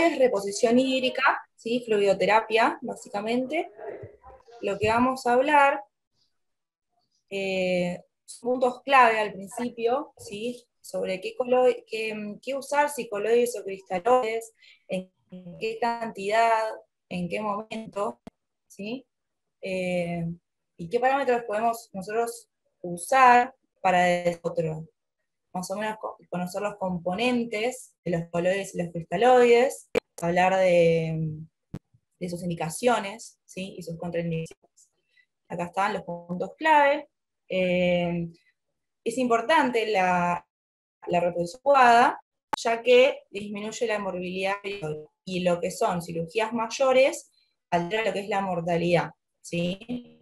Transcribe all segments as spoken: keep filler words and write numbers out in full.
es reposición hídrica, ¿sí? Fluidoterapia, básicamente. Lo que vamos a hablar, eh, puntos clave al principio, ¿sí? Sobre qué, qué, qué usar, si coloides o cristaloides, en qué cantidad, en qué momento, ¿sí? Eh, y qué parámetros podemos nosotros usar para otro. Más o menos conocer los componentes de los coloides y los cristaloides, hablar de, de sus indicaciones, ¿sí? Y sus contraindicaciones. Acá están los puntos clave. Eh, es importante la, la reproducción adecuada, ya que disminuye la morbilidad y lo que son cirugías mayores altera lo que es la mortalidad, ¿sí?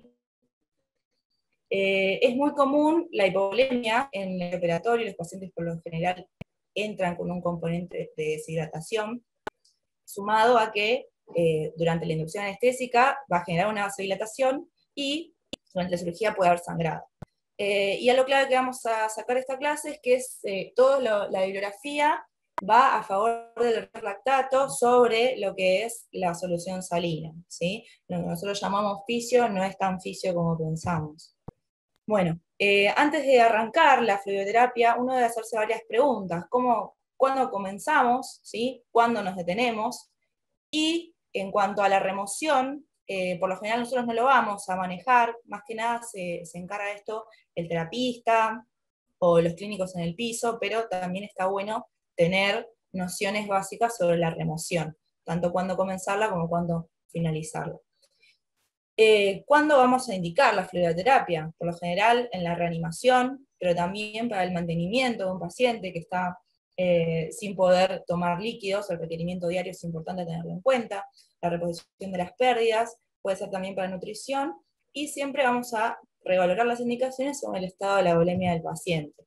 Eh, es muy común la hipovolemia en el operatorio, los pacientes por lo general entran con un componente de deshidratación, sumado a que eh, durante la inducción anestésica va a generar una vasodilatación y durante la cirugía puede haber sangrado. Eh, y a lo clave que vamos a sacar de esta clase es que es, eh, toda la bibliografía va a favor del lactato sobre lo que es la solución salina, ¿sí? Lo que nosotros llamamos fisio no es tan fisio como pensamos. Bueno, eh, antes de arrancar la fluidoterapia, uno debe hacerse varias preguntas. ¿Cómo, ¿Cuándo comenzamos? ¿Sí? ¿Cuándo nos detenemos? Y en cuanto a la remoción, eh, por lo general nosotros no lo vamos a manejar, más que nada se, se encarga de esto el terapista o los clínicos en el piso, pero también está bueno tener nociones básicas sobre la remoción, tanto cuándo comenzarla como cuándo finalizarla. Eh, ¿Cuándo vamos a indicar la fluidoterapia? Por lo general en la reanimación, pero también para el mantenimiento de un paciente que está eh, sin poder tomar líquidos, el requerimiento diario es importante tenerlo en cuenta, la reposición de las pérdidas, puede ser también para nutrición, y siempre vamos a revalorar las indicaciones según el estado de la volemia del paciente.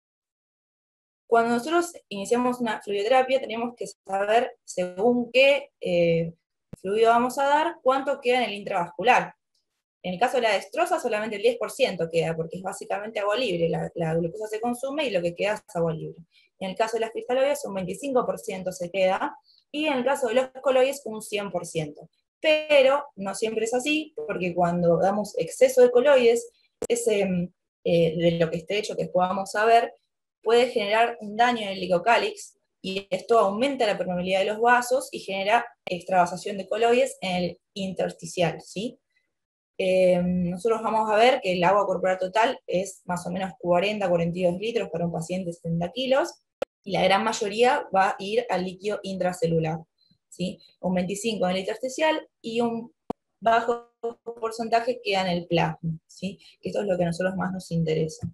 Cuando nosotros iniciamos una fluidoterapia tenemos que saber según qué eh, fluido vamos a dar, cuánto queda en el intravascular. En el caso de la destroza, solamente el diez por ciento queda, porque es básicamente agua libre, la, la glucosa se consume y lo que queda es agua libre. En el caso de las cristaloides, un veinticinco por ciento se queda, y en el caso de los coloides, un cien por ciento. Pero no siempre es así, porque cuando damos exceso de coloides, ese, eh, de lo que esté hecho, que después vamos a ver, puede generar un daño en el licocálix, y esto aumenta la permeabilidad de los vasos y genera extravasación de coloides en el intersticial, ¿sí? Eh, nosotros vamos a ver que el agua corporal total es más o menos cuarenta a cuarenta y dos litros para un paciente de setenta kilos, y la gran mayoría va a ir al líquido intracelular, ¿sí? Un veinticinco en el intersticial y un bajo porcentaje queda en el plasma, ¿sí? Que esto es lo que a nosotros más nos interesa.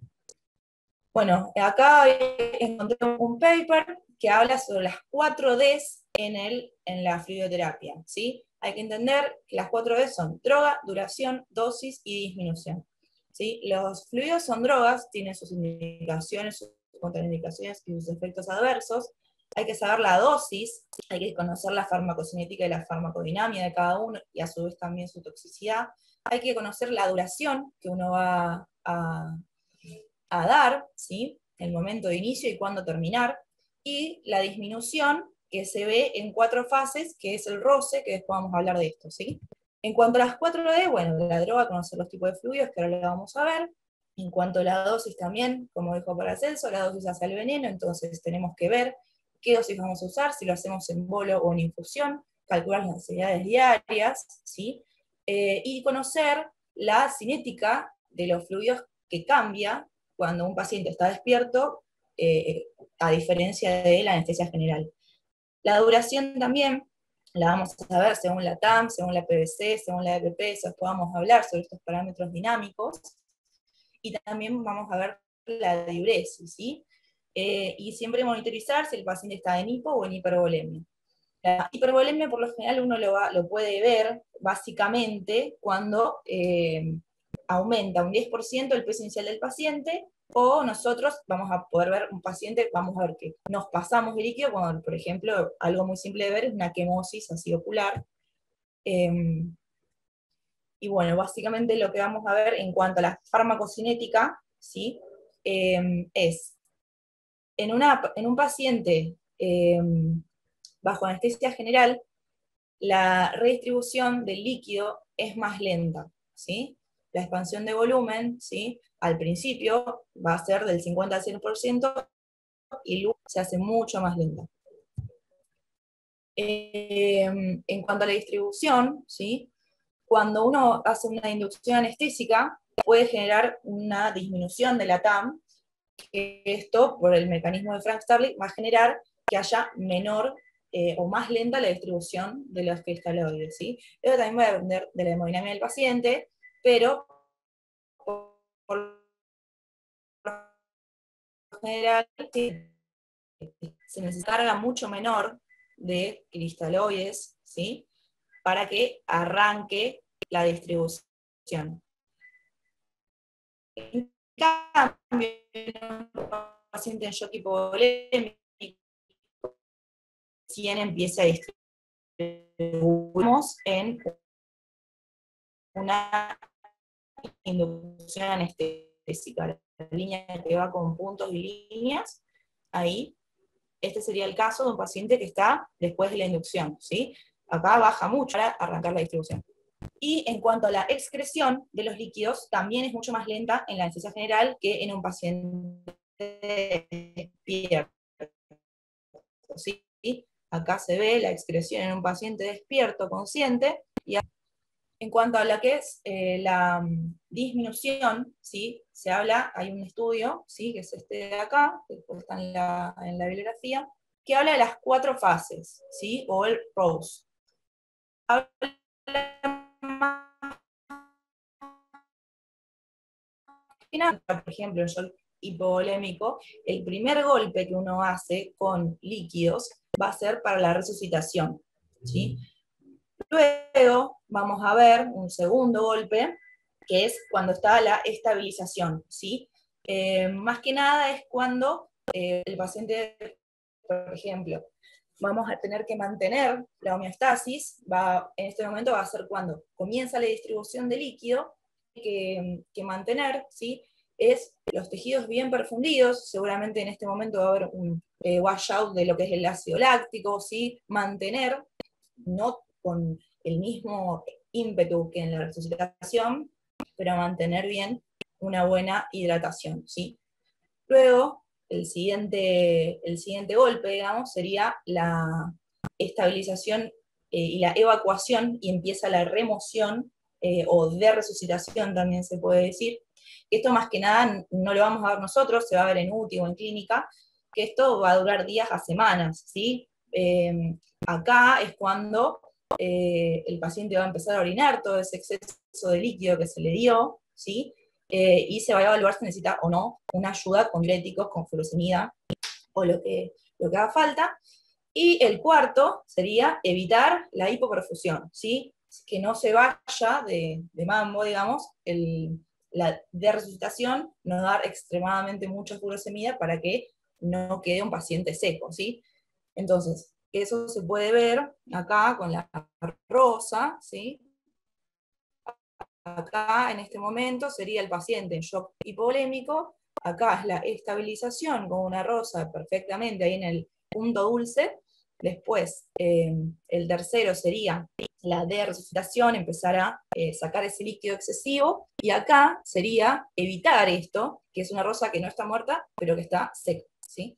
Bueno, acá encontré un paper que habla sobre las cuatro Ds en, el, en la fluidoterapia, ¿sí? Hay que entender que las cuatro Ds son droga, duración, dosis y disminución, ¿sí? Los fluidos son drogas, tienen sus indicaciones, sus contraindicaciones y sus efectos adversos. Hay que saber la dosis, hay que conocer la farmacocinética y la farmacodinamia de cada uno, y a su vez también su toxicidad. Hay que conocer la duración que uno va a a dar, ¿sí? El momento de inicio y cuándo terminar, y la disminución que se ve en cuatro fases, que es el roce, que después vamos a hablar de esto, ¿sí? En cuanto a las cuatro D, bueno, la droga, conocer los tipos de fluidos, que ahora lo vamos a ver. En cuanto a la dosis también, como dijo Paracelso, la dosis hacia el veneno, entonces tenemos que ver qué dosis vamos a usar, si lo hacemos en bolo o en infusión, calcular las necesidades diarias, ¿sí? Eh, y conocer la cinética de los fluidos que cambia cuando un paciente está despierto, eh, a diferencia de la anestesia general. La duración también la vamos a ver según la T A M, según la P V C, según la E P P, eso podamos hablar sobre estos parámetros dinámicos, y también vamos a ver la diuresis, ¿sí? Eh, y siempre monitorizar si el paciente está en hipo o en hipervolemia. La hipervolemia por lo general uno lo, va, lo puede ver básicamente cuando eh, aumenta un diez por ciento el peso inicial del paciente, o nosotros vamos a poder ver un paciente, vamos a ver que nos pasamos de líquido, cuando, por ejemplo, algo muy simple de ver es una quemosis así ocular. Eh, y bueno, básicamente lo que vamos a ver en cuanto a la farmacocinética, ¿sí? Eh, es, en, una, en un paciente eh, bajo anestesia general, la redistribución del líquido es más lenta, ¿sí? La expansión de volumen, ¿sí? Al principio va a ser del cincuenta al cien por ciento y luego se hace mucho más lenta. Eh, en cuanto a la distribución, ¿sí? Cuando uno hace una inducción anestésica, puede generar una disminución de la T A M, que esto, por el mecanismo de Frank-Starling, va a generar que haya menor eh, o más lenta la distribución de los cristaloides, ¿sí? Eso también va a depender de la hemodinámica del paciente, pero por, por lo general se necesita carga mucho menor de cristaloides, ¿sí? Para que arranque la distribución. En cambio, en un paciente en shock hipovolémico, si empieza a distribuirnos en una inducción anestésica, la línea que va con puntos y líneas, ahí, este sería el caso de un paciente que está después de la inducción, ¿sí? Acá baja mucho para arrancar la distribución. Y en cuanto a la excreción de los líquidos, también es mucho más lenta en la anestesia general que en un paciente despierto, ¿sí? Acá se ve la excreción en un paciente despierto, consciente, y en cuanto a lo que es eh, la um, disminución, ¿sí? Se habla, hay un estudio, ¿sí? Que es este de acá, que después está en la, en la bibliografía, que habla de las cuatro fases, ¿sí? O el R O S. Habla más, por ejemplo, en shock hipovolémico, el primer golpe que uno hace con líquidos va a ser para la resucitación, ¿sí? Luego vamos a ver un segundo golpe, que es cuando está la estabilización, ¿sí? Eh, más que nada es cuando eh, el paciente, por ejemplo, vamos a tener que mantener la homeostasis, va, en este momento va a ser cuando comienza la distribución de líquido, que, que mantener, ¿sí? Es los tejidos bien perfundidos, seguramente en este momento va a haber un eh, washout de lo que es el ácido láctico, ¿sí? Mantener, no con el mismo ímpetu que en la resucitación, pero mantener bien una buena hidratación, ¿sí? Luego, el siguiente, el siguiente golpe, digamos, sería la estabilización eh, y la evacuación, y empieza la remoción, eh, o de resucitación también se puede decir. Esto más que nada no lo vamos a ver nosotros, se va a ver en U T I o en clínica, que esto va a durar días a semanas, ¿sí? Eh, acá es cuando eh, el paciente va a empezar a orinar todo ese exceso de líquido que se le dio, ¿sí? Eh, y se va a evaluar si necesita o no una ayuda con diuréticos, con furosemida, o lo que, lo que haga falta. Y el cuarto sería evitar la hipoperfusión, ¿sí? Que no se vaya de, de mambo, digamos, el, la de resucitación, no dar extremadamente mucha furosemida para que no quede un paciente seco, ¿sí? Entonces, eso se puede ver acá con la rosa, ¿sí? Acá en este momento sería el paciente en shock hipovolémico, acá es la estabilización con una rosa perfectamente ahí en el punto dulce. Después, eh, el tercero sería la de resucitación, empezar a eh, sacar ese líquido excesivo, y acá sería evitar esto, que es una rosa que no está muerta, pero que está seca, ¿sí?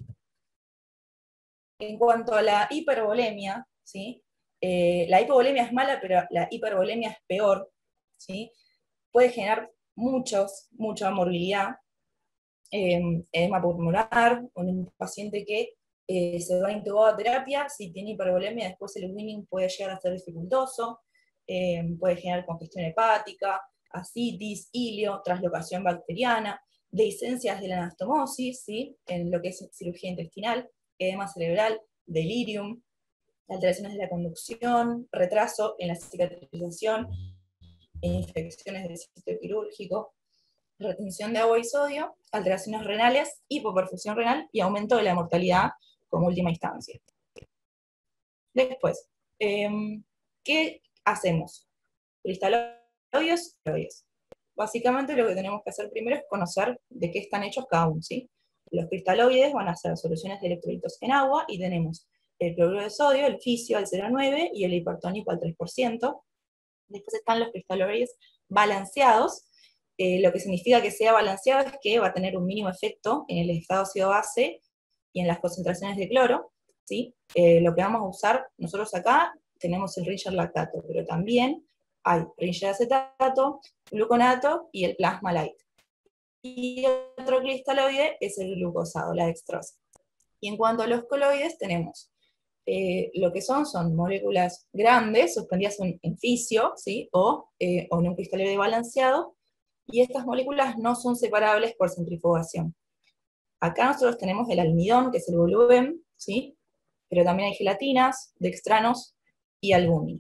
En cuanto a la hipervolemia, ¿sí? Eh, la hipovolemia es mala, pero la hipervolemia es peor, ¿sí? Puede generar muchos, mucha morbilidad, eh, edema pulmonar, con un paciente que eh, se va intubado a terapia, si tiene hipervolemia, después el weaning puede llegar a ser dificultoso, eh, puede generar congestión hepática, ascitis, ilio, translocación bacteriana, dehiscencias de la anastomosis, ¿sí? En lo que es cirugía intestinal, edema cerebral, delirium, alteraciones de la conducción, retraso en la cicatrización, infecciones del sitio quirúrgico, retención de agua y sodio, alteraciones renales, hipoperfusión renal y aumento de la mortalidad como última instancia. Después, eh, ¿qué hacemos? Cristaloides, cristaloides. Básicamente lo que tenemos que hacer primero es conocer de qué están hechos cada uno, ¿sí? Los cristaloides van a ser soluciones de electrolitos en agua, y tenemos el cloruro de sodio, el fisio al cero coma nueve y el hipertónico al tres por ciento. Después están los cristaloides balanceados, eh, lo que significa que sea balanceado es que va a tener un mínimo efecto en el estado ácido-base y en las concentraciones de cloro, ¿sí? Eh, lo que vamos a usar nosotros acá, tenemos el Ringer lactato, pero también hay Ringer acetato, gluconato y el plasma light. Y otro cristaloide es el glucosado, la dextrosa. Y en cuanto a los coloides, tenemos eh, lo que son, son moléculas grandes, suspendidas en, en fisio, ¿sí? o, eh, o en un cristaloide balanceado, y estas moléculas no son separables por centrifugación. Acá nosotros tenemos el almidón, que es el volumen, ¿sí? Pero también hay gelatinas, dextranos y albúmina.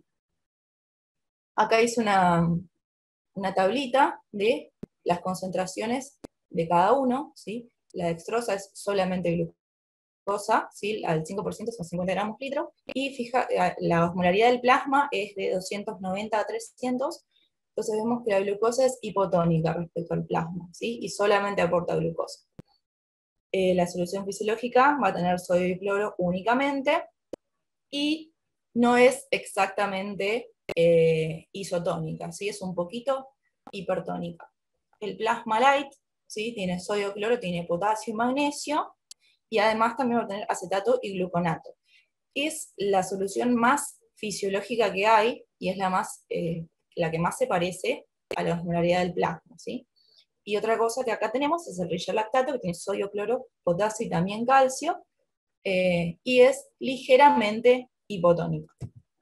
Acá hice una, una tablita de las concentraciones de cada uno, ¿sí? La dextrosa es solamente glucosa, ¿sí? Al cinco por ciento son cincuenta gramos litro, y fija, la osmolaridad del plasma es de doscientos noventa a trescientos, entonces vemos que la glucosa es hipotónica respecto al plasma, ¿sí? Y solamente aporta glucosa. Eh, la solución fisiológica va a tener sodio y cloro únicamente, y no es exactamente eh, isotónica, ¿sí? Es un poquito hipertónica. El plasma light, ¿sí? Tiene sodio, cloro, tiene potasio y magnesio, y además también va a tener acetato y gluconato. Es la solución más fisiológica que hay, y es la, más, eh, la que más se parece a la osmolaridad del plasma, ¿sí? Y otra cosa que acá tenemos es el Ringer lactato, que tiene sodio, cloro, potasio y también calcio, eh, y es ligeramente hipotónico.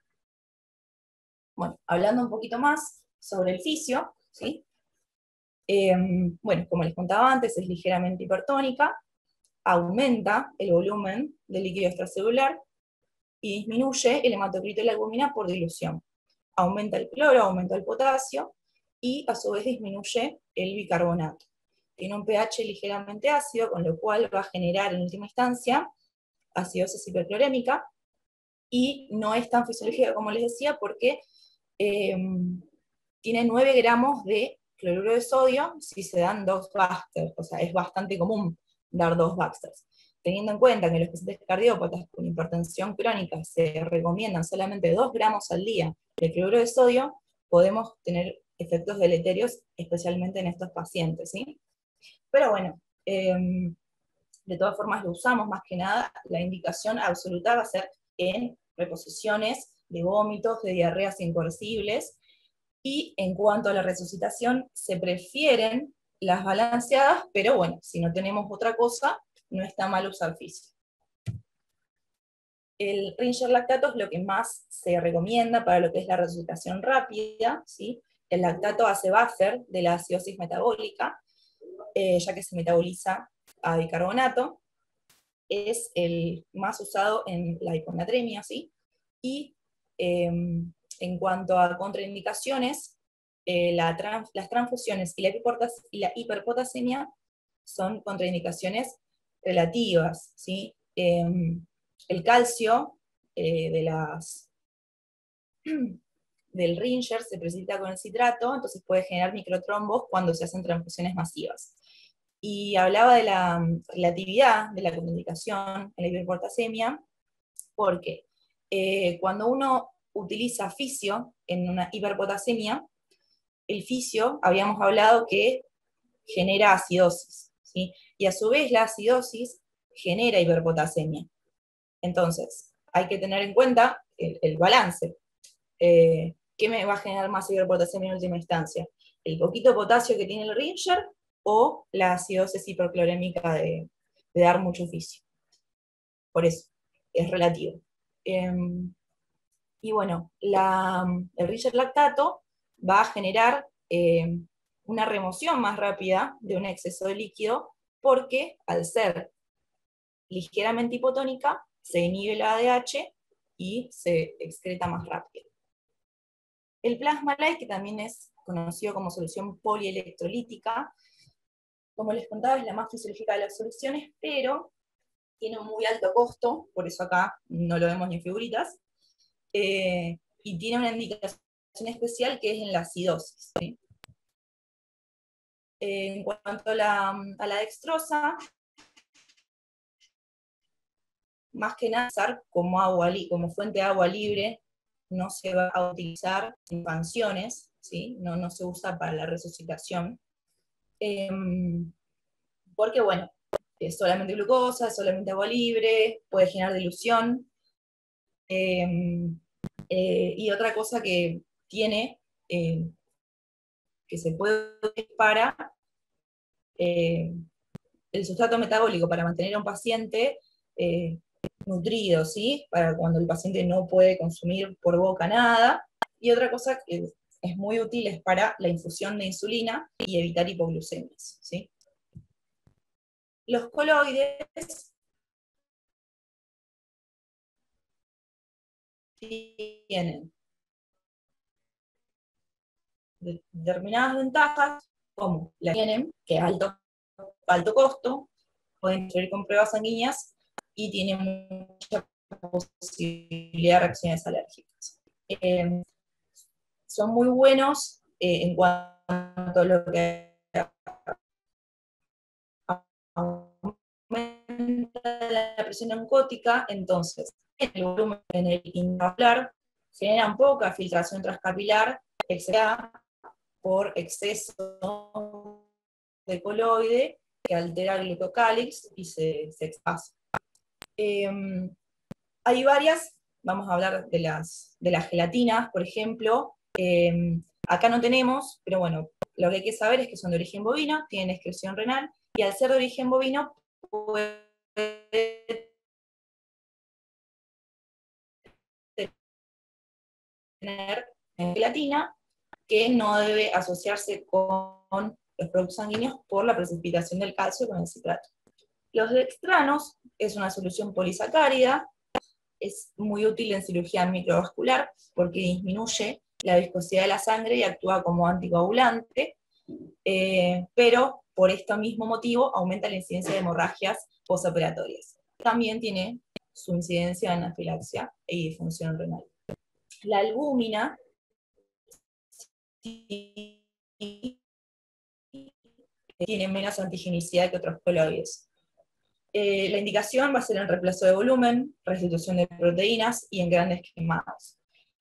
Bueno, hablando un poquito más sobre el fisio, ¿sí? Eh, bueno, como les contaba antes, es ligeramente hipertónica, aumenta el volumen del líquido extracelular y disminuye el hematocrito y la albúmina por dilución. Aumenta el cloro, aumenta el potasio, y a su vez disminuye el bicarbonato. Tiene un pH ligeramente ácido, con lo cual va a generar en última instancia acidosis hiperclorémica, y no es tan fisiológica como les decía, porque eh, tiene nueve gramos de cloruro de sodio si se dan dos Baxter, o sea, es bastante común dar dos Baxter. Teniendo en cuenta que en los pacientes cardiópatas con hipertensión crónica se recomiendan solamente dos gramos al día de cloruro de sodio, podemos tener efectos deleterios, especialmente en estos pacientes, ¿sí? Pero bueno, eh, de todas formas lo usamos más que nada, la indicación absoluta va a ser en reposiciones de vómitos, de diarreas incoercibles, y en cuanto a la resucitación, se prefieren las balanceadas, pero bueno, si no tenemos otra cosa, no está mal usar fisio. El Ringer lactato es lo que más se recomienda para lo que es la resucitación rápida, ¿sí? El lactato hace buffer de la acidosis metabólica, eh, ya que se metaboliza a bicarbonato. Es el más usado en la hiponatremia, ¿sí? Y eh, en cuanto a contraindicaciones, eh, la trans, las transfusiones y la, y la hiperpotasemia son contraindicaciones relativas, ¿sí? Eh, el calcio eh, de las, del Ringer se precipita con el citrato, entonces puede generar microtrombos cuando se hacen transfusiones masivas. Y hablaba de la relatividad de la contraindicación en la hiperpotasemia, porque eh, cuando uno utiliza fisio en una hiperpotasemia, el fisio, habíamos hablado que genera acidosis, ¿sí? Y a su vez la acidosis genera hiperpotasemia. Entonces, hay que tener en cuenta el, el balance. Eh, ¿Qué me va a generar más hiperpotasemia en última instancia? ¿El poquito potasio que tiene el Ringer o la acidosis hiperclorémica de, de dar mucho fisio? Por eso, es relativo. Eh, y bueno, la, el Ringer lactato va a generar eh, una remoción más rápida de un exceso de líquido, porque al ser ligeramente hipotónica, se inhibe la A D H y se excreta más rápido. El plasma light, que también es conocido como solución polielectrolítica, como les contaba, es la más fisiológica de las soluciones, pero tiene un muy alto costo, por eso acá no lo vemos ni en figuritas, eh, y tiene una indicación especial que es en la acidosis, ¿sí? Eh, en cuanto a la, a la dextrosa, más que nada usar como, agua, como fuente de agua libre, no se va a utilizar en expansiones, ¿sí? no, no se usa para la resucitación, eh, porque bueno, es solamente glucosa, es solamente agua libre, puede generar dilución, eh, eh, y otra cosa que tiene, eh, que se puede para eh, el sustrato metabólico para mantener a un paciente eh, nutrido, ¿sí? Para cuando el paciente no puede consumir por boca nada. Y otra cosa que es muy útil es para la infusión de insulina y evitar hipoglucemias, ¿sí? Los coloides tienen determinadas ventajas, como la tienen, que es alto, alto costo, pueden interferir con pruebas sanguíneas y tienen mucha posibilidad de reacciones alérgicas. Eh, son muy buenos eh, en cuanto a lo que aumenta la presión oncótica, entonces, en el volumen en el intravascular generan poca filtración transcapilar, etcétera, por exceso de coloide que altera el glucocálix y se, se expasa. Eh, hay varias, vamos a hablar de las, de las gelatinas, por ejemplo. Eh, acá no tenemos, pero bueno, lo que hay que saber es que son de origen bovino, tienen excreción renal, y al ser de origen bovino puede tener gelatina, que no debe asociarse con los productos sanguíneos por la precipitación del calcio con el citrato. Los dextranos es una solución polisacárida, es muy útil en cirugía microvascular porque disminuye la viscosidad de la sangre y actúa como anticoagulante, eh, pero por este mismo motivo aumenta la incidencia de hemorragias postoperatorias. También tiene su incidencia en anafilaxia y disfunción renal. La albúmina tiene menos antigenicidad que otros coloides. Eh, la indicación va a ser en reemplazo de volumen, restitución de proteínas y en grandes quemados.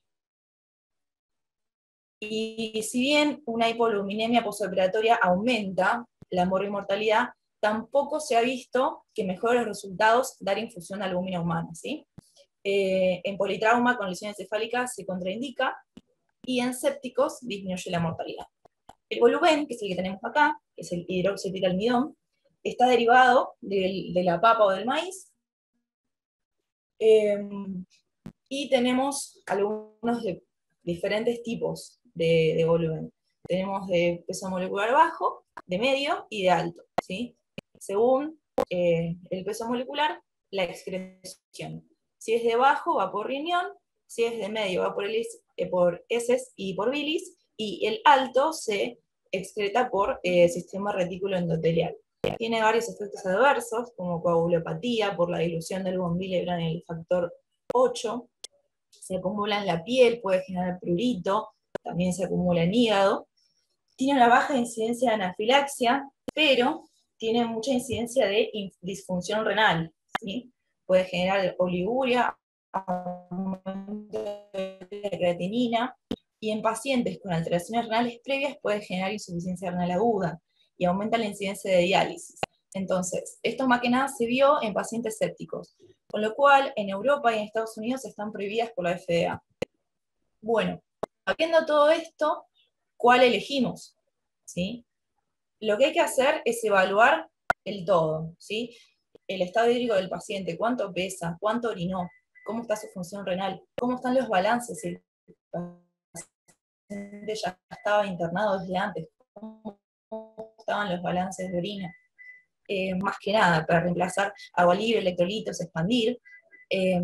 Y si bien una hipoluminemia postoperatoria aumenta la mortalidad, tampoco se ha visto que mejore los resultados dar infusión de albúmina humana, ¿sí? Eh, en politrauma con lesión encefálica se contraindica, y en sépticos disminuye la mortalidad. El volumen, que es el que tenemos acá, que es el hidroxietilaalmidón, está derivado del, de la papa o del maíz, eh, y tenemos algunos de diferentes tipos de, de volumen. Tenemos de peso molecular bajo, de medio y de alto, ¿sí? Según eh, el peso molecular, la excreción. Si es de bajo, va por riñón; si es de medio, va por, el, eh, por heces y por bilis; y el alto se excreta por eh, sistema retículo endotelial. Tiene varios efectos adversos, como coagulopatía por la dilución del bombilebran en el factor ocho, se acumula en la piel, puede generar prurito, también se acumula en hígado. Tiene una baja incidencia de anafilaxia, pero tiene mucha incidencia de disfunción renal, ¿sí? Puede generar oliguria, aumento de creatinina, y en pacientes con alteraciones renales previas puede generar insuficiencia renal aguda, y aumenta la incidencia de diálisis. Entonces, esto más que nada se vio en pacientes sépticos, con lo cual en Europa y en Estados Unidos están prohibidas por la F D A. Bueno, habiendo todo esto, ¿cuál elegimos? ¿Sí? Lo que hay que hacer es evaluar el todo, ¿sí? El estado hídrico del paciente, cuánto pesa, cuánto orinó, cómo está su función renal, cómo están los balances, si el paciente ya estaba internado desde antes, cómo estaban los balances de orina. Eh, más que nada, para reemplazar agua libre, electrolitos, expandir, eh,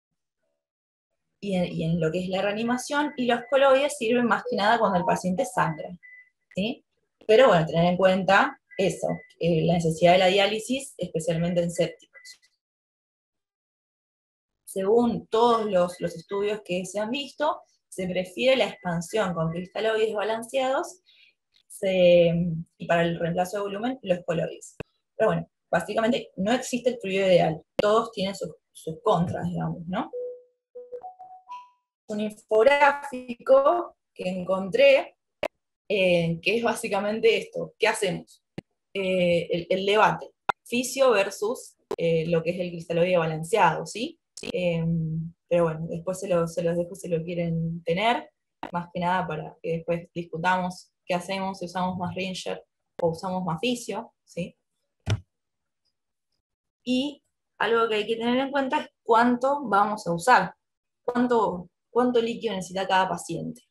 y, en, y en lo que es la reanimación, y los coloides sirven más que nada cuando el paciente sangra, ¿sí? Pero bueno, tener en cuenta eso, eh, la necesidad de la diálisis, especialmente en sépticos. Según todos los, los estudios que se han visto, se prefiere la expansión con cristaloides balanceados, se, y para el reemplazo de volumen, los coloides. Pero bueno, básicamente no existe el fluido ideal, todos tienen sus, sus contras, digamos, ¿no? Un infográfico que encontré, eh, que es básicamente esto. ¿Qué hacemos? Eh, el, el debate, fisio versus eh, lo que es el cristaloide balanceado, ¿sí? Eh, pero bueno, después se, lo, se los dejo si lo quieren tener, más que nada para que después discutamos qué hacemos, si usamos más Ringer o usamos más fisio, ¿sí? Y algo que hay que tener en cuenta es cuánto vamos a usar, cuánto, cuánto líquido necesita cada paciente.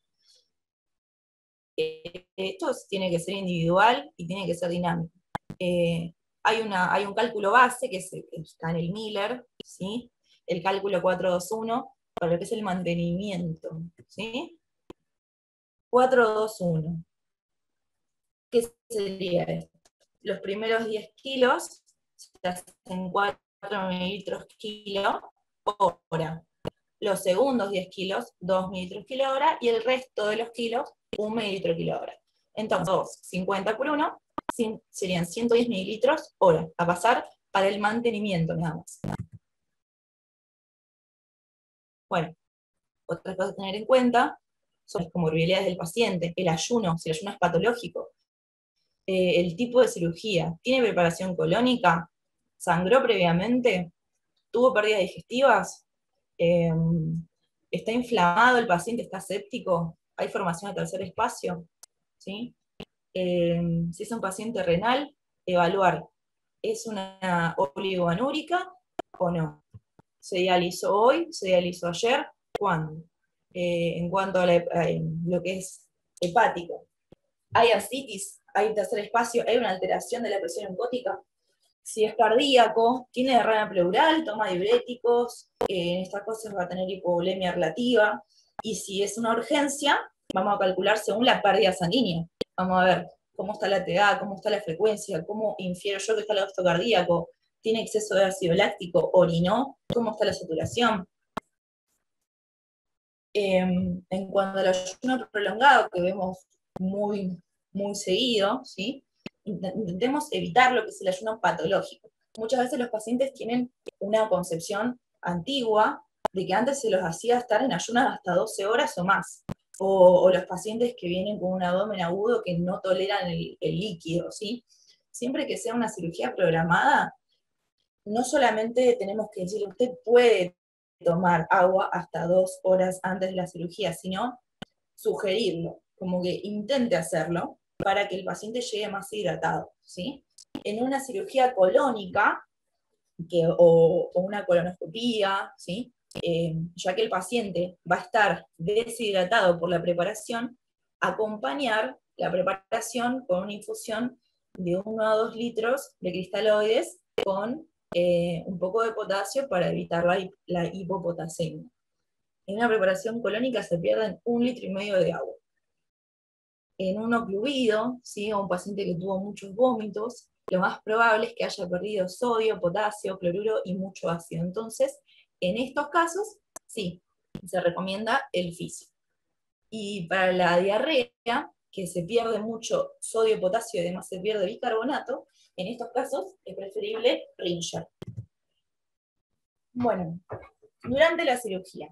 Eh, esto tiene que ser individual y tiene que ser dinámico. Eh, hay, una, hay un cálculo base que, se, que está en el Miller, ¿sí? El cálculo cuatrocientos veintiuno, para lo que es el mantenimiento, ¿sí? cuatrocientos veintiuno. ¿Qué sería esto? Los primeros diez kilos se hacen cuatro mililitros kilo hora. Los segundos diez kilos, dos mililitros kilo hora, y el resto de los kilos, un mililitro kilo hora. Entonces, cincuenta por uno serían ciento diez mililitros hora, a pasar para el mantenimiento nada más. Bueno, otra cosa a tener en cuenta son las comorbilidades del paciente, el ayuno, si el ayuno es patológico, eh, el tipo de cirugía, ¿tiene preparación colónica? ¿Sangró previamente? ¿Tuvo pérdidas digestivas? Eh, ¿Está inflamado el paciente? ¿Está séptico? ¿Hay formación de tercer espacio? ¿Sí? Eh, si es un paciente renal, evaluar, ¿es una oligoanúrica o no? ¿Se dializó hoy? ¿Se dializó ayer? ¿Cuándo? Eh, en cuanto a, la, a lo que es hepático, ¿hay ascitis? ¿Hay tercer espacio? ¿Hay una alteración de la presión oncótica? Si es cardíaco, tiene derrame pleural, toma diuréticos, eh, en estas cosas va a tener hipovolemia relativa, y si es una urgencia, vamos a calcular según la pérdida sanguínea. Vamos a ver cómo está la T A, cómo está la frecuencia, cómo infiero yo que está el gasto cardíaco, tiene exceso de ácido láctico, orinó, cómo está la saturación. Eh, en cuanto al ayuno prolongado, que vemos muy, muy seguido, ¿sí? Intentemos evitar lo que es el ayuno patológico. Muchas veces los pacientes tienen una concepción antigua de que antes se los hacía estar en ayunas hasta doce horas o más, o, o los pacientes que vienen con un abdomen agudo que no toleran el, el líquido, ¿sí? Siempre que sea una cirugía programada, no solamente tenemos que decirle, usted puede tomar agua hasta dos horas antes de la cirugía, sino sugerirlo, como que intente hacerlo, para que el paciente llegue más hidratado, ¿sí? En una cirugía colónica, que, o, o una colonoscopía, ¿sí? Eh, ya que el paciente va a estar deshidratado por la preparación, acompañar la preparación con una infusión de uno a dos litros de cristaloides con eh, un poco de potasio para evitar la, la hipopotasemia. En una preparación colónica se pierden un litro y medio de agua. En un ocluido, ¿sí? O un paciente que tuvo muchos vómitos, lo más probable es que haya perdido sodio, potasio, cloruro y mucho ácido. Entonces, en estos casos, sí, se recomienda el fisio. Y para la diarrea, que se pierde mucho sodio, potasio y además se pierde bicarbonato, en estos casos es preferible Ringer. Bueno, durante la cirugía,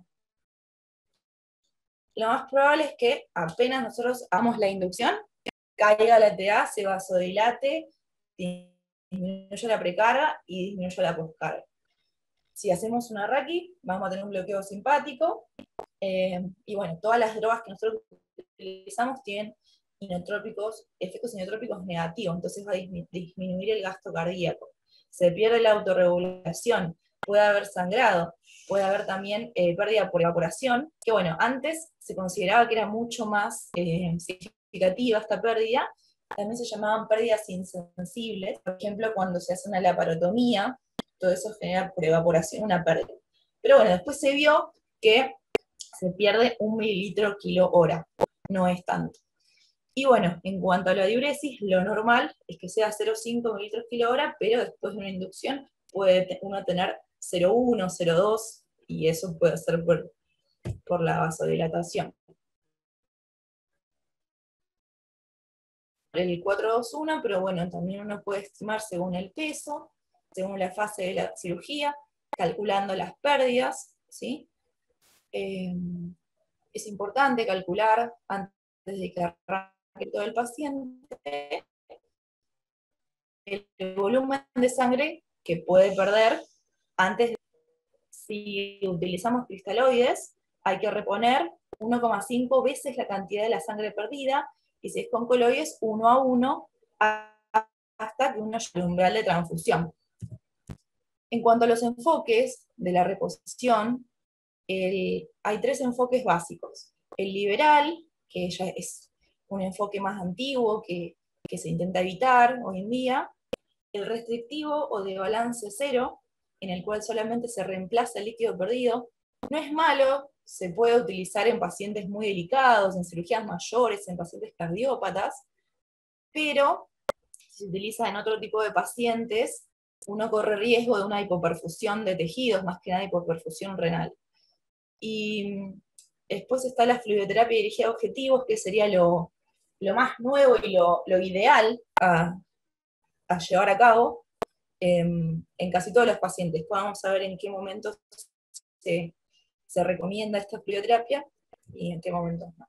lo más probable es que apenas nosotros hagamos la inducción, caiga la T A, se vasodilate, disminuya la precarga y disminuya la postcarga. Si hacemos una raqui, vamos a tener un bloqueo simpático, eh, y bueno, todas las drogas que nosotros utilizamos tienen inotrópicos, efectos inotrópicos negativos, entonces va a dismi disminuir el gasto cardíaco. Se pierde la autorregulación, puede haber sangrado, puede haber también eh, pérdida por evaporación, que bueno, antes se consideraba que era mucho más eh, significativa esta pérdida, también se llamaban pérdidas insensibles, por ejemplo, cuando se hace una laparotomía, todo eso genera por evaporación una pérdida. Pero bueno, después se vio que se pierde un mililitro kilo hora, no es tanto. Y bueno, en cuanto a la diuresis, lo normal es que sea cero coma cinco mililitros kilo hora, pero después de una inducción puede uno tener cero coma uno, cero coma dos, y eso puede ser por, por la vasodilatación. El cuatrocientos veintiuno, pero bueno, también uno puede estimar según el peso, según la fase de la cirugía, calculando las pérdidas, ¿sí? Eh, es importante calcular, antes de que arranque todo el paciente, el volumen de sangre que puede perder antes de... Si utilizamos cristaloides, hay que reponer uno coma cinco veces la cantidad de la sangre perdida, y si es con coloides, uno a uno, hasta que uno llegue al umbral de transfusión. En cuanto a los enfoques de la reposición, el, hay tres enfoques básicos. El liberal, que ya es un enfoque más antiguo que, que se intenta evitar hoy en día. El restrictivo o de balance cero, en el cual solamente se reemplaza el líquido perdido. No es malo, se puede utilizar en pacientes muy delicados, en cirugías mayores, en pacientes cardiópatas, pero si se utiliza en otro tipo de pacientes, uno corre riesgo de una hipoperfusión de tejidos, más que nada hipoperfusión renal. Y después está la fluidoterapia dirigida a objetivos, que sería lo, lo más nuevo y lo, lo ideal a, a llevar a cabo eh, en casi todos los pacientes. Vamos a ver en qué momentos se, se recomienda esta fluidoterapia y en qué momentos no.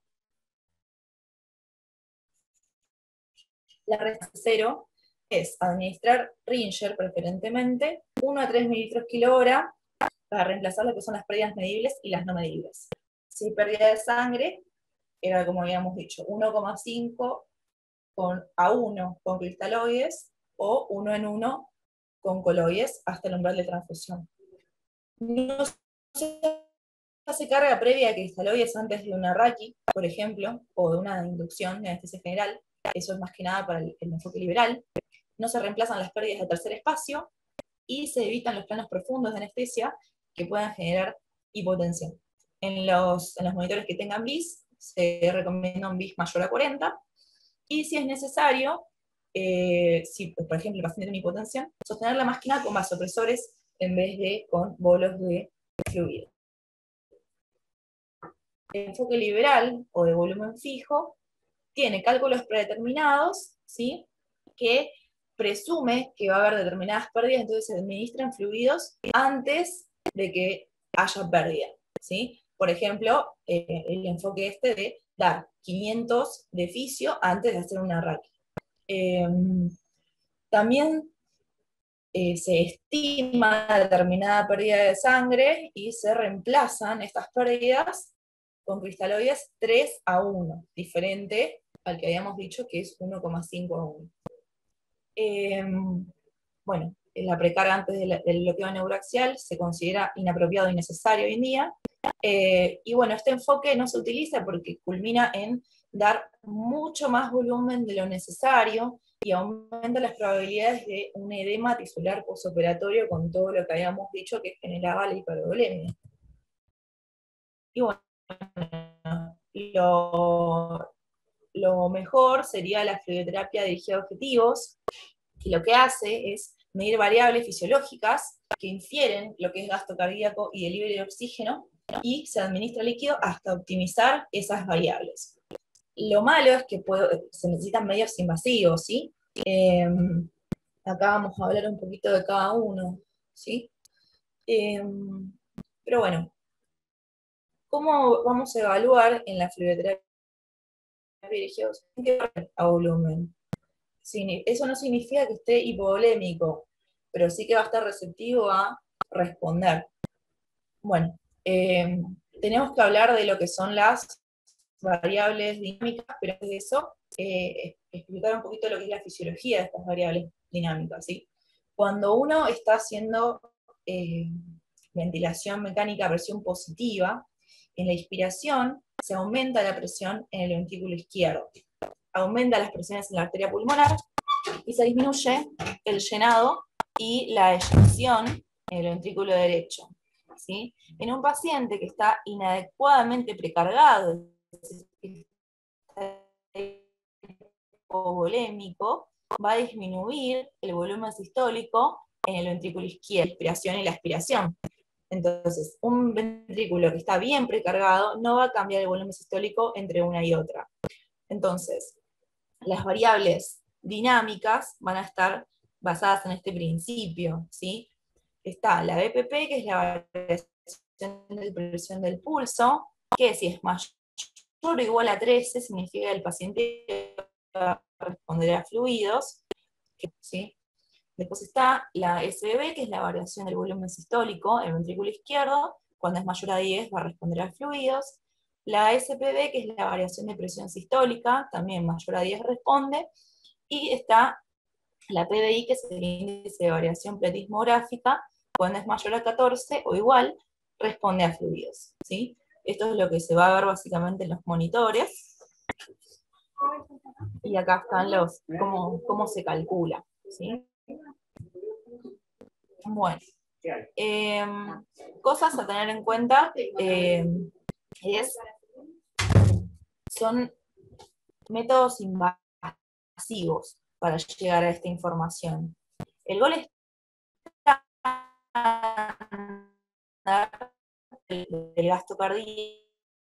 La receta cero es administrar Ringer preferentemente, uno a tres mililitros kilo hora, para reemplazar lo que son las pérdidas medibles y las no medibles. Si hay pérdida de sangre, era como habíamos dicho, uno coma cinco con, a uno con cristaloides, o uno en uno con coloides hasta el umbral de transfusión. No se hace carga previa de cristaloides antes de una raqui, por ejemplo, o de una inducción de anestesia general. Eso es más que nada para el, el enfoque liberal. No se reemplazan las pérdidas de tercer espacio, y se evitan los planos profundos de anestesia que puedan generar hipotensión. En los, en los monitores que tengan B I S, se recomienda un B I S mayor a cuarenta, y si es necesario, eh, si por ejemplo el paciente tiene hipotensión, sostener la máquina con vasopresores en vez de con bolos de fluido. El enfoque liberal, o de volumen fijo, tiene cálculos predeterminados, ¿sí?, que presume que va a haber determinadas pérdidas, entonces se administran fluidos antes de que haya pérdida, ¿sí? Por ejemplo, eh, el enfoque este de dar quinientos de fisio antes de hacer una raqui. Eh, también eh, se estima determinada pérdida de sangre y se reemplazan estas pérdidas con cristaloides tres a uno, diferente al que habíamos dicho que es uno coma cinco a uno. Eh, bueno, la precarga antes del, del bloqueo neuroaxial se considera inapropiado y innecesario hoy en día. Eh, y bueno, este enfoque no se utiliza porque culmina en dar mucho más volumen de lo necesario y aumenta las probabilidades de un edema tisular postoperatorio, con todo lo que habíamos dicho que generaba la hipervolemia. Y bueno, lo, lo mejor sería la fluidoterapia dirigida a objetivos, que lo que hace es medir variables fisiológicas que infieren lo que es gasto cardíaco y delivery de oxígeno, y se administra líquido hasta optimizar esas variables. Lo malo es que puede, se necesitan medios invasivos, ¿sí? Eh, acá vamos a hablar un poquito de cada uno, ¿sí? Eh, pero bueno, ¿cómo vamos a evaluar en la fluidoterapia dirigida a volumen? Eso no significa que esté hipovolémico, pero sí que va a estar receptivo a responder. Bueno, eh, tenemos que hablar de lo que son las variables dinámicas, pero antes de eso, eh, explicar un poquito lo que es la fisiología de estas variables dinámicas, ¿sí? Cuando uno está haciendo eh, ventilación mecánica a presión positiva, en la inspiración se aumenta la presión en el ventrículo izquierdo, aumenta las presiones en la arteria pulmonar, y se disminuye el llenado y la eyección en el ventrículo derecho, ¿sí? En un paciente que está inadecuadamente precargado, hipovolémico, va a disminuir el volumen sistólico en el ventrículo izquierdo, la inspiración y la expiración. Entonces, un ventrículo que está bien precargado no va a cambiar el volumen sistólico entre una y otra. Entonces, las variables dinámicas van a estar basadas en este principio, ¿sí? está la B P P, que es la variación de presión del pulso, que si es mayor o igual a trece, significa que el paciente va a responder a fluidos, ¿sí? Después está la S B B, que es la variación del volumen sistólico, el ventrículo izquierdo, cuando es mayor a diez va a responder a fluidos. La S P B, que es la variación de presión sistólica, también mayor a diez responde. Y está la P D I, que es el índice de variación platismográfica, cuando es mayor a catorce o igual, responde a fluidos, ¿sí? Esto es lo que se va a ver básicamente en los monitores. Y acá están los, cómo, cómo se calcula, ¿sí? Bueno, eh, cosas a tener en cuenta eh, es, son métodos invasivos para llegar a esta información. El gol del gasto cardíaco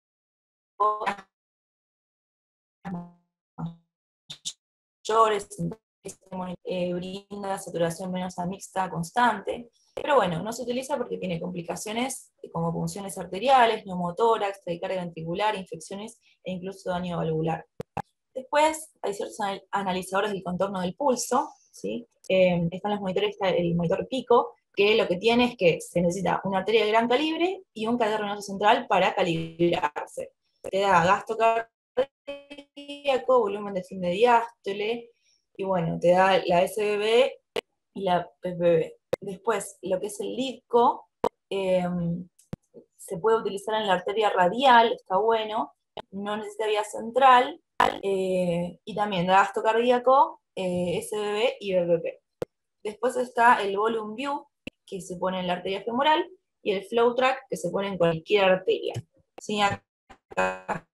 mayores, eh, brinda saturación venosa mixta constante, pero bueno, no se utiliza porque tiene complicaciones como punciones arteriales, neumotórax, taquicardia ventricular, infecciones e incluso daño valvular. Después hay ciertos analizadores del contorno del pulso, ¿sí? Eh, están los monitores, está el monitor Pico, que lo que tiene es que se necesita una arteria de gran calibre y un catéter venoso central para calibrarse. Te da gasto cardíaco, volumen de fin de diástole, y bueno, te da la S B B y la P P B. Después, lo que es el LIDCO, eh, se puede utilizar en la arteria radial, está bueno, no necesita vía central, eh, y también da gasto cardíaco, eh, S B B y B P P. Después está el Volume View, que se pone en la arteria femoral, y el Flow Track, que se pone en cualquier arteria. ¿Sí? Acá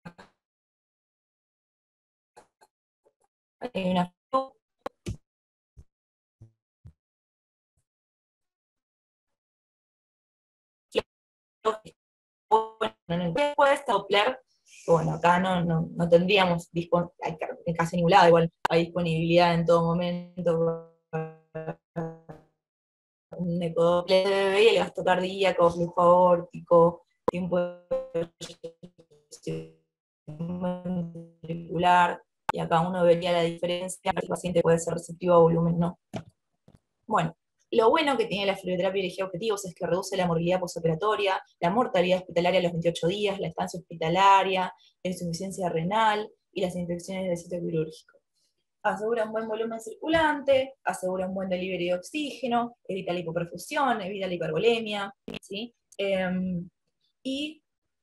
hay una después Doppler, bueno, acá no, no, no tendríamos en casi ningún lado, igual hay disponibilidad en todo momento, un ecodoppler y el gasto cardíaco, flujo aórtico, tiempo ventricular, y acá uno vería la diferencia, el paciente puede ser receptivo a volumen, no. Bueno, lo bueno que tiene la fluidoterapia dirigida a objetivos es que reduce la morbilidad postoperatoria, la mortalidad hospitalaria a los veintiocho días, la estancia hospitalaria, la insuficiencia renal y las infecciones del sitio quirúrgico. Asegura un buen volumen circulante, asegura un buen delivery de oxígeno, evita la hipoperfusión, evita la hipervolemia, ¿sí? Eh, y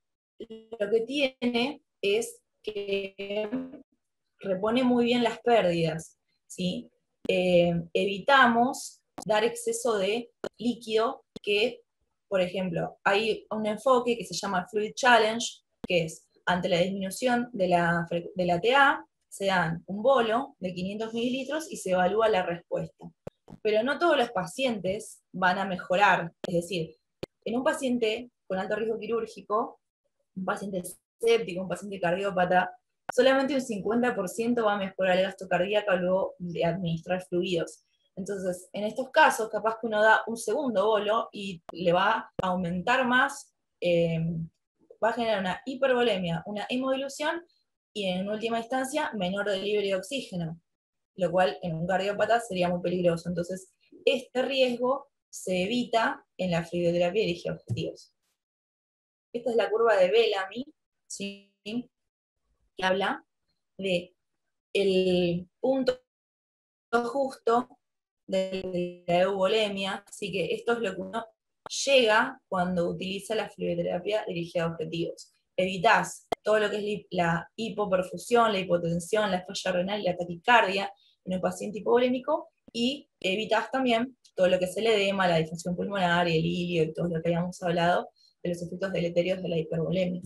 lo que tiene es que repone muy bien las pérdidas, ¿sí? Eh, evitamos dar exceso de líquido que, por ejemplo, hay un enfoque que se llama Fluid Challenge, que es, ante la disminución de la, de la T A, se dan un bolo de quinientos mililitros y se evalúa la respuesta. Pero no todos los pacientes van a mejorar, es decir, en un paciente con alto riesgo quirúrgico, un paciente séptico, un paciente cardiópata, solamente un cincuenta por ciento va a mejorar el gasto cardíaco luego de administrar fluidos. Entonces, en estos casos, capaz que uno da un segundo bolo y le va a aumentar más, eh, va a generar una hipervolemia, una hemodilución, y en última instancia, menor delivery de oxígeno, lo cual en un cardiópata sería muy peligroso. Entonces, este riesgo se evita en la fluidoterapia dirigida a objetivos. Esta es la curva de Bellamy, ¿sí? Que habla de el punto justo de la euvolemia, así que esto es lo que uno llega cuando utiliza la fluidoterapia dirigida a objetivos. Evitás todo lo que es la hipoperfusión, la hipotensión, la falla renal y la taquicardia en un paciente hipovolémico, y evitas también todo lo que es el edema, la disfunción pulmonar y el ilio y todo lo que habíamos hablado de los efectos deleterios de la hipervolemia.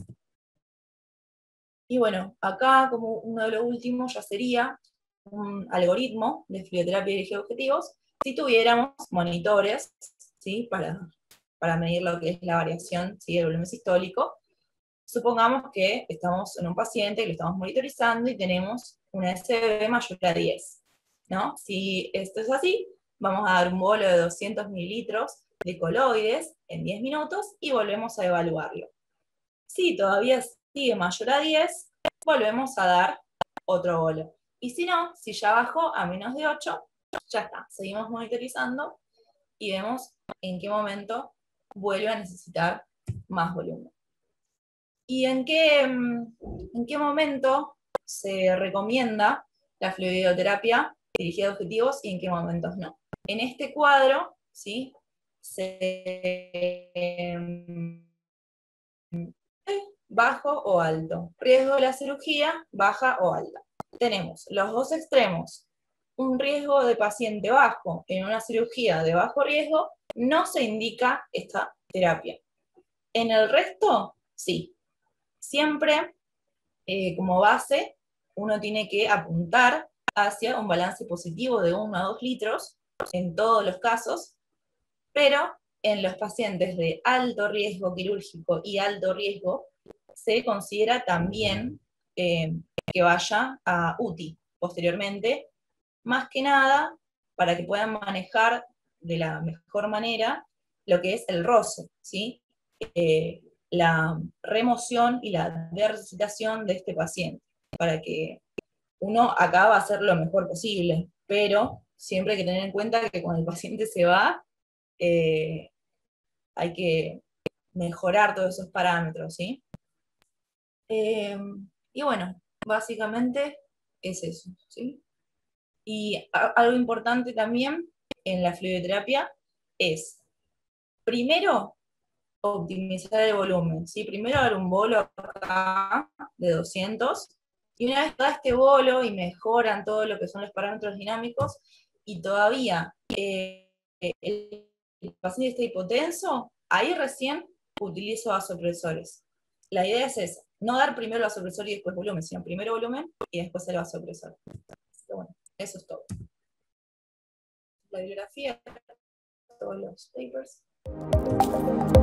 Y bueno, acá como uno de los últimos ya sería un algoritmo de fluidoterapia dirigida a objetivos si tuviéramos monitores, ¿sí? para, para medir lo que es la variación, ¿sí? del volumen sistólico. Supongamos que estamos en un paciente, que lo estamos monitorizando y tenemos una S B B mayor a diez, ¿no? Si esto es así, vamos a dar un bolo de doscientos mililitros de coloides en diez minutos y volvemos a evaluarlo. Si todavía sigue mayor a diez, volvemos a dar otro bolo. Y si no, si ya bajó a menos de ocho, ya está. Seguimos monitorizando y vemos en qué momento vuelve a necesitar más volumen. ¿Y en qué, en qué momento se recomienda la fluidoterapia dirigida a objetivos y en qué momentos no? En este cuadro, ¿sí? Se, bajo o alto. Riesgo de la cirugía, baja o alta. Tenemos los dos extremos. Un riesgo de paciente bajo en una cirugía de bajo riesgo, no se indica esta terapia. En el resto, sí. Siempre, eh, como base, uno tiene que apuntar hacia un balance positivo de uno a dos litros, en todos los casos, pero en los pacientes de alto riesgo quirúrgico y alto riesgo, se considera también eh, que vaya a U T I posteriormente, más que nada para que puedan manejar de la mejor manera lo que es el roce, ¿sí? Eh, la remoción y la deresucitación de este paciente, para que uno acá va a hacer lo mejor posible, pero siempre hay que tener en cuenta que cuando el paciente se va, eh, hay que mejorar todos esos parámetros, ¿sí? Eh, y bueno, básicamente es eso, ¿sí? Y a, algo importante también en la fluidoterapia es, primero, optimizar el volumen, ¿sí? Primero dar un bolo acá de doscientos, y una vez que da este bolo y mejoran todo lo que son los parámetros dinámicos, y todavía eh, el, el paciente está hipotenso, ahí recién utilizo vasopresores. La idea es esa, no dar primero vasopresor y después volumen, sino primero volumen y después el vasopresor. Así que bueno, eso es todo. La bibliografía, todos los papers.